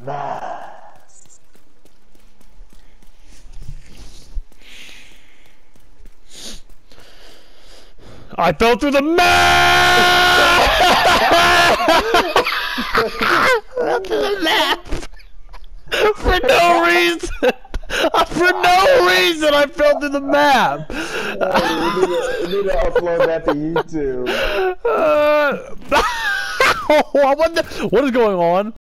I fell through the map! For no reason! For no reason, I fell through the map! We need to upload that to YouTube. What is going on?